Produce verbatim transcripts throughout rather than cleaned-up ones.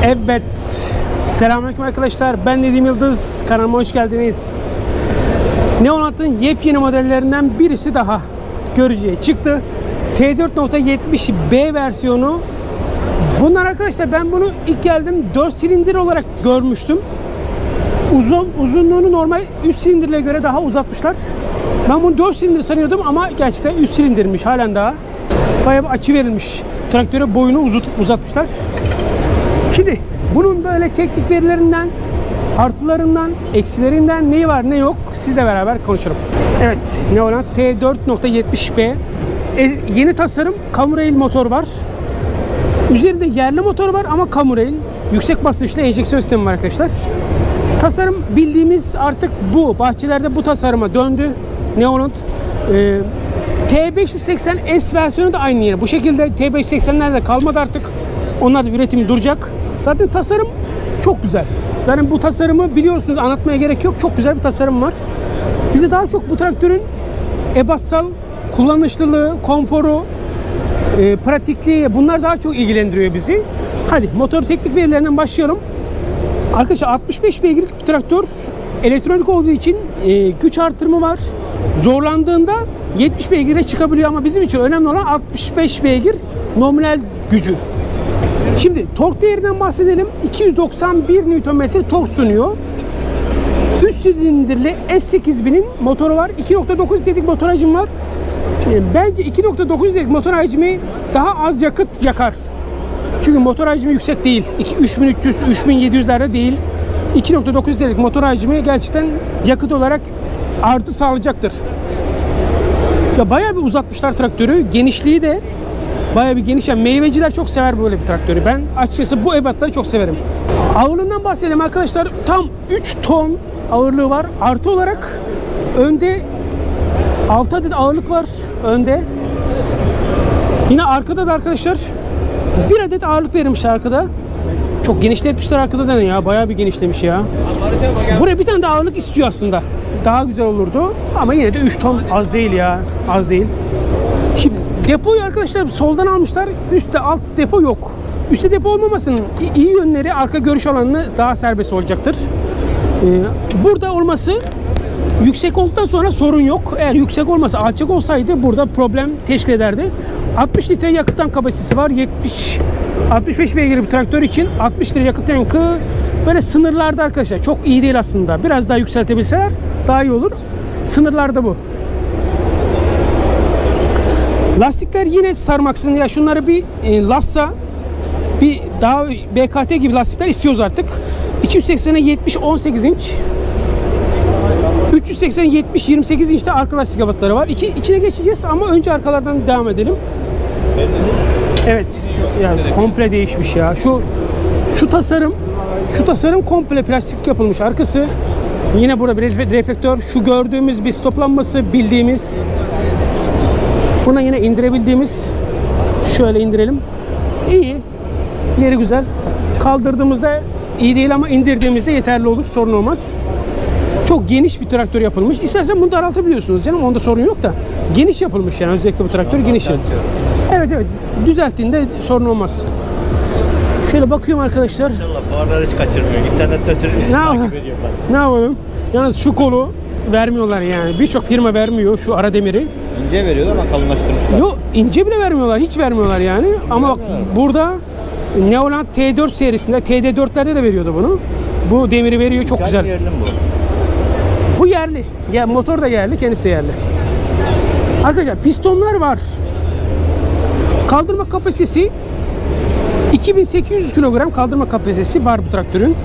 Evet, selamünaleyküm arkadaşlar. Ben Nedim Yıldız, kanalıma hoş geldiniz. Neonat'ın yepyeni modellerinden birisi daha görücüye çıktı. T dört nokta yetmiş B versiyonu. Bunlar arkadaşlar, ben bunu ilk geldim dört silindir olarak görmüştüm. Uzun uzunluğunu normal üç silindirle göre daha uzatmışlar. Ben bunu dört silindir sanıyordum ama gerçekten üç silindirmiş halen daha. Bayağı bir açı verilmiş. Traktöre boyunu uzat, uzatmışlar. Şimdi bunun böyle teknik verilerinden, artılarından, eksilerinden neyi var ne yok sizle beraber konuşalım. Evet, Neonat T dört nokta yetmiş B. E, yeni tasarım Camurail motor var. Üzerinde yerli motor var ama Camurail. Yüksek basınçlı enjeksiyon sistemi var arkadaşlar. Tasarım bildiğimiz artık bu. Bahçelerde bu tasarıma döndü Neonat. E, T beş yüz seksen S versiyonu da aynı yine. Bu şekilde T beş yüz seksenlerde kalmadı artık. Onlar da üretimi duracak. Zaten tasarım çok güzel. Zaten bu tasarımı biliyorsunuz, anlatmaya gerek yok. Çok güzel bir tasarım var. Bize daha çok bu traktörün ebatsal kullanışlılığı, konforu, e, pratikliği, bunlar daha çok ilgilendiriyor bizi. Hadi motor teknik verilerinden başlayalım. Arkadaşlar altmış beş beygirlik bir traktör. Elektronik olduğu için e, güç artırımı var. Zorlandığında yetmiş beygire çıkabiliyor ama bizim için önemli olan altmış beş beygir nominal gücü. Şimdi tork değerinden bahsedelim. iki yüz doksan bir Newton metre tork sunuyor. üç silindirli S sekiz binin motoru var. iki nokta dokuz litrelik motor hacmi var. Bence iki nokta dokuz litrelik motor hacmi daha az yakıt yakar. Çünkü motor hacmi yüksek değil. üç bin üç yüz üç bin yedi yüzlerde değil. iki nokta dokuz litrelik motor hacmi gerçekten yakıt olarak artı sağlayacaktır. Ya bayağı bir uzatmışlar traktörü. Genişliği de bayağı bir geniş. Yani meyveciler çok sever böyle bir traktörü. Ben açıkçası bu ebatları çok severim. Ağırlığından bahsedelim arkadaşlar. Tam üç ton ağırlığı var. Artı olarak önde altı adet ağırlık var önde. Yine arkada da arkadaşlar bir adet ağırlık verilmiş arkada. Çok genişletmişler arkada da, ne ya, bayağı bir genişlemiş ya. Buraya bir tane de ağırlık istiyor aslında. Daha güzel olurdu ama yine de üç ton az değil ya. Az değil. Şimdi depoyu arkadaşlar soldan almışlar. Üstte alt depo yok. Üstte depo olmamasının iyi yönleri arka görüş alanını daha serbest olacaktır. Ee, burada olması yüksek olduktan sonra sorun yok. Eğer yüksek olmasa, alçak olsaydı burada problem teşkil ederdi. altmış litre yakıttan kapasitesi var. yetmiş altmış beş beygir bir traktör için altmış litre yakıt tankı böyle sınırlarda arkadaşlar. Çok iyi değil aslında. Biraz daha yükseltebilseler daha iyi olur. Sınırlarda bu. Lastikler yine Starmax'ın, ya şunları bir e, Lassa, bir daha B K T gibi lastikler istiyoruz artık. iki yüz seksene yetmiş on sekiz inç. üç yüz seksen yetmiş yirmi sekiz inçte arka lastik ebatları var. İki, içine geçeceğiz ama önce arkalardan devam edelim. Evet, yani komple değişmiş ya. Şu şu tasarım, şu tasarım komple plastik yapılmış. Arkası yine burada bir reflektör. Şu gördüğümüz bir stoplanması bildiğimiz. Buna yine indirebildiğimiz. Şöyle indirelim. İyi. Yeri güzel. Kaldırdığımızda iyi değil ama indirdiğimizde yeterli olur. Sorun olmaz. Çok geniş bir traktör yapılmış. İstersen bunu daraltabiliyorsunuz canım. Onda sorun yok da. Geniş yapılmış yani. Özellikle bu traktör geniş. Evet evet. Düzelttiğinde sorun olmaz. Şöyle bakıyorum arkadaşlar. İnşallah fuarları hiç kaçırmıyor. İnternette sürekli takip ediyorlar. Ne yapalım? Yalnız şu kolu vermiyorlar yani. Birçok firma vermiyor şu ara demiri. İnce veriyorlar ama kalınlaştırmışlar. Yok, ince bile vermiyorlar. Hiç vermiyorlar yani. Hiç ama bak burada Neonat T dört serisinde, T D dörtlerde de veriyordu bunu. Bu demiri veriyor. Çok güzel. Yerli mi bu? Bu yerli. Ya, motor da yerli, kendisi de yerli. Arkadaşlar pistonlar var. Kaldırma kapasitesi iki bin sekiz yüz kilogram kaldırma kapasitesi var bu traktörün.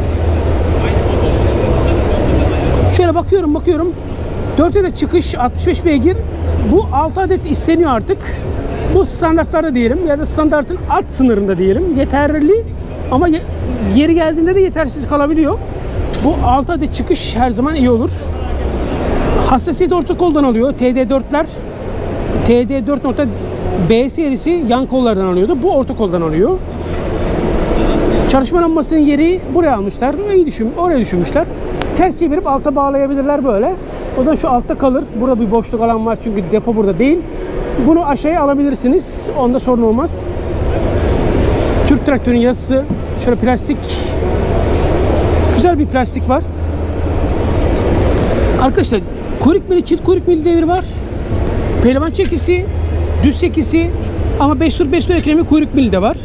Şöyle bakıyorum bakıyorum. dört adet çıkış, altmış beş beygir. Bu altı adet isteniyor artık. Bu standartlarda diyelim ya da standartın alt sınırında diyelim. Yeterli ama yeri geldiğinde de yetersiz kalabiliyor. Bu altı adet çıkış her zaman iyi olur. Hassasiyet orta koldan alıyor. T D dörtler T D dört nokta B serisi yan kollardan alıyordu. Bu orta koldan alıyor. Çalışma lambasının yeri buraya almışlar. İyi düşün, oraya düşünmüşler. Ters çevirip alta bağlayabilirler böyle. O zaman şu altta kalır. Burada bir boşluk alan var çünkü depo burada değil. Bunu aşağıya alabilirsiniz. Onda sorun olmaz. Türk traktörün yazısı Şöyle plastik, güzel bir plastik var. Arkadaşlar kuyruk mili, çift kuyruk mili devir var. Pehlivan çekisi, düz çekisi ama beş tur beş tur ekremi kuyruk mili de var.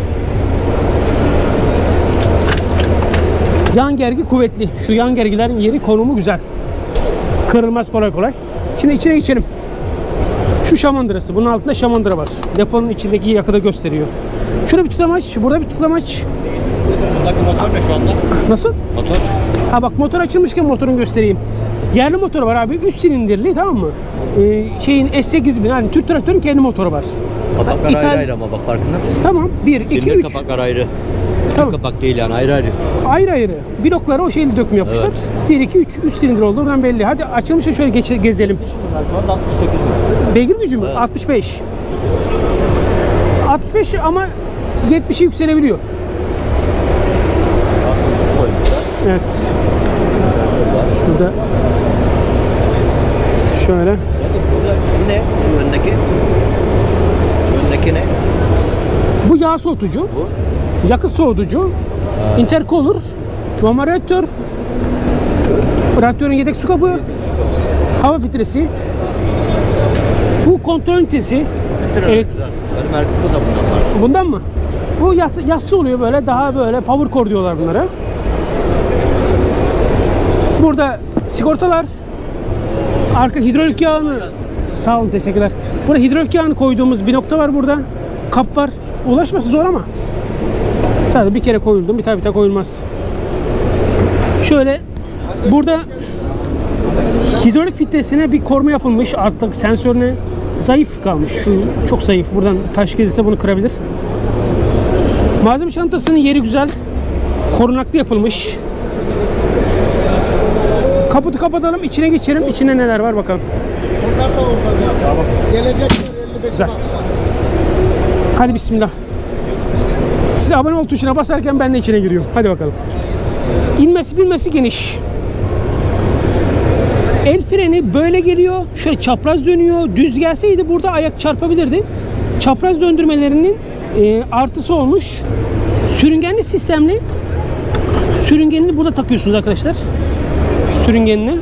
Yan gergi kuvvetli. Şu yan gergilerin yeri, konumu güzel. Kırılmaz kolay kolay. Şimdi içine geçelim. Şu şamandırası. Bunun altında şamandıra var. Deponun içindeki yakıda gösteriyor. Şurada bir tutamaç. Burada bir tutamaç. Buradaki motor ne şu anda? Nasıl? Motor. Ha bak, motor açılmışken motorunu göstereyim. Yerli motoru var abi. üç silindirli, tamam mı? Ee, şeyin S sekiz bin. Hani Türk traktörün kendi motoru var. Kapaklar İthal... ayrı ayrı ama bak farkında mısın? Tamam. bir, iki, Silindir üç. kapaklar ayrı. Bütün Tamam. kapak değil yani, ayrı ayrı. Ayrı ayrı. Blokları o şeyli döküm yapmışlar. Evet. bir, iki, üç. üç silindir oldu. Buradan belli. Hadi açılmışken şöyle geç, gezelim. Bunlar şu anda altmış sekiz bin. Beygir gücü mü? Evet. altmış beş. altmış beş ama yetmişe yükselebiliyor. Aslında koymuşlar. Evet. Şurada şöyle. Burada ne? Şu öndeki? Şu öndeki ne? Bu yağ soğutucu, Bu. yakıt soğutucu, intercooler, normal radyatör, radyatörün yedek su kabı, hava filtresi. Bu kontrol ünitesi. Filtre Evet. güzel. Benim Erkut'ta da bundan var. Bundan mı? Bu yas- yassı oluyor böyle, daha böyle power core diyorlar bunlara. Burada sigortalar, arka hidrolik yağını, sağ olun, teşekkürler. Burada hidrolik yağını koyduğumuz bir nokta var burada. Kap var. Ulaşması zor ama sadece bir kere koyuldum, bir tane bir tane koyulmaz. Şöyle burada hidrolik filtresine bir koruma yapılmış. Artık sensörüne zayıf kalmış. Şu çok zayıf. Buradan taş gelirse bunu kırabilir. Malzeme çantasının yeri güzel. Korunaklı yapılmış. Kaputu kapatalım, içine geçelim. İçinde neler var bakalım. Bunlar da orada ya. Tamam. Gelecekler elli beş Güzel. bak. Hadi bismillah. Siz abone ol tuşuna basarken ben de içine giriyorum. Hadi bakalım. İnmesi bilmesi geniş. El freni böyle geliyor. Şöyle çapraz dönüyor. Düz gelseydi burada ayak çarpabilirdi. Çapraz döndürmelerinin e, artısı olmuş. Sürüngenli sistemli. Sürüngenini burada takıyorsunuz arkadaşlar. Sürüngenini.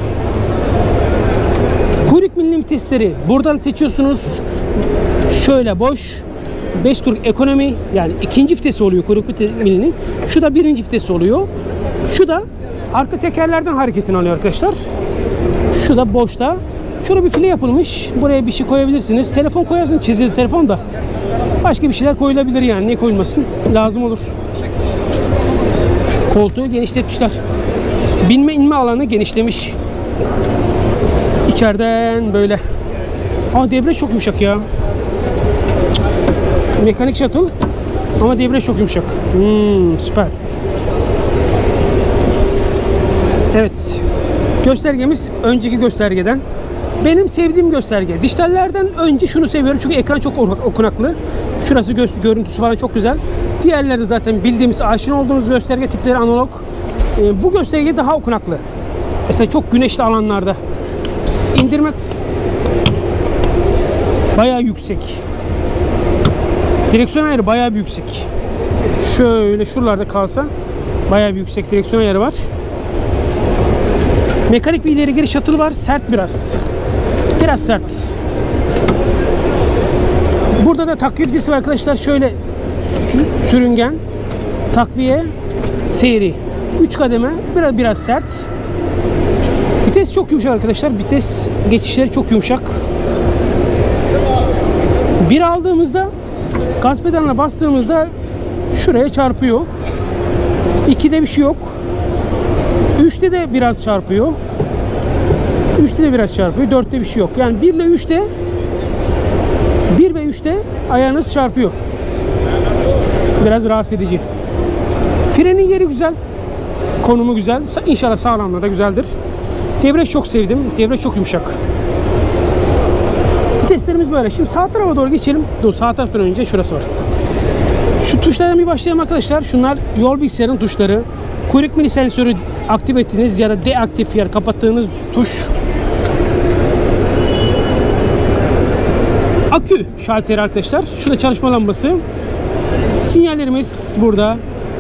Kuyruk milli vitesleri buradan seçiyorsunuz. Şöyle boş. beş tur ekonomi, yani ikinci vitesi oluyor kuyruk milinin. Şu da birinci vitesi oluyor. Şu da arka tekerlerden hareketini alıyor arkadaşlar. Şu da boşta. Şurada bir file yapılmış. Buraya bir şey koyabilirsiniz. Telefon koyarsınız. Çizili telefon da. Başka bir şeyler koyulabilir yani. Ne koyulmasın? Lazım olur. Koltuğu genişletmişler. Binme inme alanı genişlemiş. İçeriden böyle. Aa, debriyaj çok yumuşak ya. Mekanik shuttle ama debriyaj çok yumuşak. Hmm, süper. Evet. Göstergemiz önceki göstergeden. Benim sevdiğim gösterge. Dijitallerden önce şunu seviyorum çünkü ekran çok okunaklı. Şurası göz görüntüsü falan çok güzel. Diğerleri zaten bildiğimiz, aşina olduğumuz gösterge tipleri analog. Ee, bu gösterge daha okunaklı. Mesela çok güneşli alanlarda indirme bayağı yüksek. Direksiyon ayarı bayağı bir yüksek. Şöyle şuralarda kalsa bayağı bir yüksek direksiyon ayarı var. Mekanik bir ileri geri shuttle var. Sert biraz. Biraz sert. Burada da takviye vitesi var arkadaşlar. Şöyle sürüngen, takviye, seyri. üç kademe. Biraz biraz sert. Vites çok yumuşak arkadaşlar. Vites geçişleri çok yumuşak. Bir aldığımızda gaz pedalına bastığımızda şuraya çarpıyor. ikide bir şey yok. üçte de biraz çarpıyor. üçte de biraz çarpıyor. dörtte bir şey yok. Yani bir ile üçte bir ve üçte ayağınız çarpıyor. Biraz rahatsız edici. Frenin yeri güzel. Konumu güzel. İnşallah sağlamlığı da güzeldir. Debriyaj çok sevdim. Debriyaj çok yumuşak. Viteslerimiz böyle. Şimdi sağ tarafa doğru geçelim. Dur, sağ taraftan önce şurası var. Şu tuşlardan bir başlayalım arkadaşlar. Şunlar yol bilgisayarın tuşları. Kuyruk mili sensörü aktif ettiğiniz ya da deaktif yer kapattığınız tuş. Akü şalteri arkadaşlar. Şurada çalışma lambası. Sinyallerimiz burada.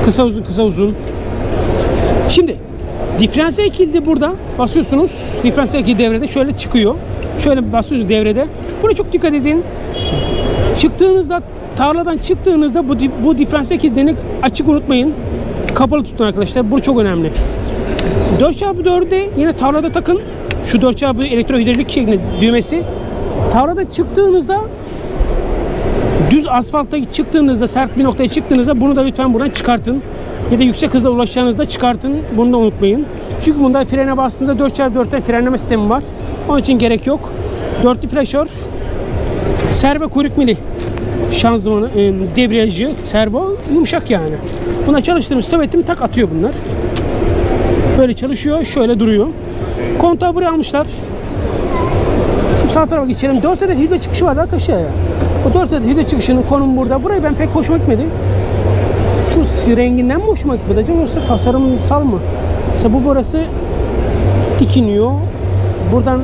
Kısa uzun kısa uzun. Şimdi diferansiyel kilidi burada basıyorsunuz. Diferansiyel kilidi devrede şöyle çıkıyor. Şöyle basıyorsunuz devrede. Buna çok dikkat edin. Çıktığınızda, tarladan çıktığınızda bu, bu diferansiyel kilidini açık unutmayın. Kapalı tutun arkadaşlar. Bu çok önemli. dört çarpı dörde yine tarlada takın. Şu dört çarpı elektrohidrolik şeklinde düğmesi. Tarlada çıktığınızda, düz asfaltta çıktığınızda, sert bir noktaya çıktığınızda bunu da lütfen buradan çıkartın. Ya da yüksek hızla ulaşacağınızda çıkartın. Bunu da unutmayın. Çünkü bunda frene bastığınızda dört çarpı dörtten frenleme sistemi var. Onun için gerek yok. Dörtlü flaşör, servo kuyruk mili şanzımanı, e, debriyajı, servo yumuşak yani. Buna çalıştırdım, stop ettim, tak atıyor bunlar. Böyle çalışıyor, şöyle duruyor. Kontağı buraya almışlar. Şimdi sağ tarafa geçelim. dört adet hidro çıkışı vardı arkadaşlar ya. O dört adet hidro çıkışının konumu burada. Burayı ben pek hoşuma gitmedi. Şu renginden mi hoşuma gitmedi acaba, yoksa tasarımsal mı? Mesela bu burası dikiniyor. Buradan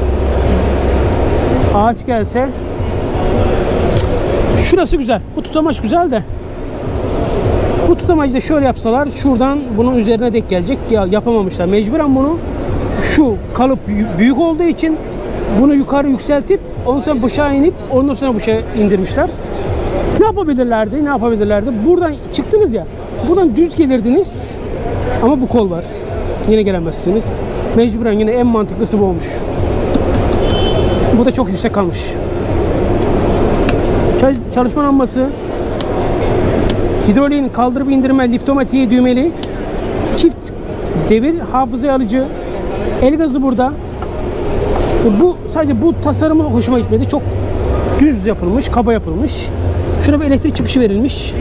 ağaç gelse, şurası güzel. Bu tutamaç güzel de. Bu tutamacı da şöyle yapsalar, şuradan bunun üzerine denk gelecek. Ya yapamamışlar. Mecburen bunu, şu kalıp büyük olduğu için bunu yukarı yükseltip ondan sonra bıçağı inip ondan sonra bıçağı indirmişler. Ne yapabilirlerdi? Ne yapabilirlerdi? Buradan çıktınız ya. Buradan düz gelirdiniz. Ama bu kol var. Yine gelemezsiniz. Mecburen yine en mantıklısı bu olmuş. Bu da çok yüksek kalmış. Çalışma lambası, hidroliğin kaldırıp indirme, liftomatiği düğmeli, çift devir hafıza alıcı, el gazı burada. Bu sadece bu tasarımı hoşuma gitmedi. Çok düz yapılmış, kaba yapılmış. Şuna bir elektrik çıkışı verilmiş.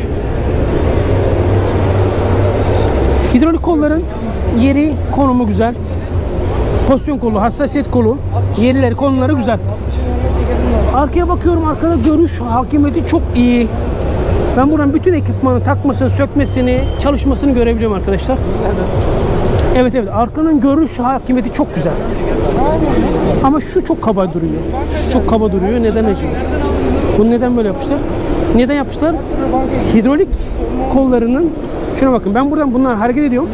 Hidrolik kolların yeri, konumu güzel. Pozisyon kolu, hassasiyet kolu, yerleri, konumları güzel. Arkaya bakıyorum, arkada görüş hakimiyeti çok iyi. Ben buradan bütün ekipmanı takmasını, sökmesini, çalışmasını görebiliyorum arkadaşlar. Evet evet, arkanın görüş hakimiyeti çok güzel. Ama şu çok kaba duruyor. Şu çok kaba duruyor. Neden acaba? Bunu neden böyle yapmışlar? Neden yapmışlar? Hidrolik kollarının, şuna bakın, ben buradan bunlar hareket ediyorum.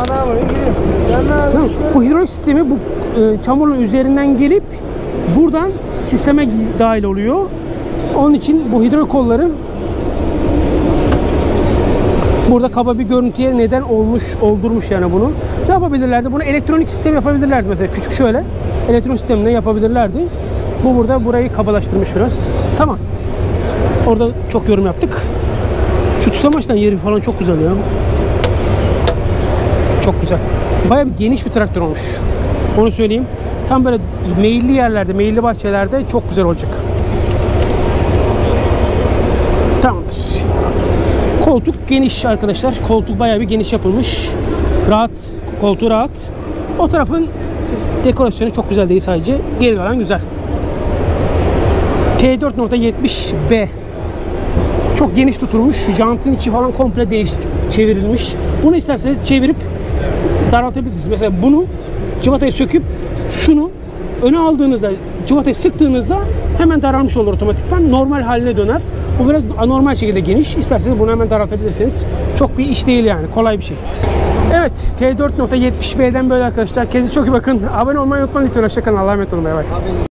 Bu hidrolik sistemi bu e, çamurun üzerinden gelip buradan sisteme dahil oluyor. Onun için bu hidrolik kolları burada kaba bir görüntüye neden olmuş, oldurmuş yani bunu. Ne yapabilirlerdi? Bunu elektronik sistem yapabilirlerdi mesela. Küçük şöyle elektronik sistemle yapabilirlerdi. Bu burada burayı kabalaştırmış biraz. Tamam. Orada çok yorum yaptık. Şu tutamaçtan yeri falan çok güzel ya. Çok güzel. Bayağı bir geniş bir traktör olmuş. Onu söyleyeyim. Tam böyle meyilli yerlerde, meyilli bahçelerde çok güzel olacak. Tamamdır. Koltuk geniş arkadaşlar. Koltuk bayağı bir geniş yapılmış. Rahat. Koltuğu rahat. O tarafın dekorasyonu çok güzel değil sadece. Geri kalan güzel. T dört nokta yetmiş B. Çok geniş tutulmuş. Jantın içi falan komple değiş çevrilmiş. Bunu isterseniz çevirip daraltabilirsiniz. Mesela bunu cıvatayı söküp şunu öne aldığınızda, cıvatayı sıktığınızda hemen daralmış olur otomatikman. Normal haline döner. Bu biraz anormal şekilde geniş. İsterseniz bunu hemen daraltabilirsiniz. Çok bir iş değil yani. Kolay bir şey. Evet. T dört nokta yetmiş B'den böyle arkadaşlar. Kendinize çok iyi bakın. Abone olmayı unutmayın lütfen. Hoşçakalın. Allah'a emanet olun. Bay bay.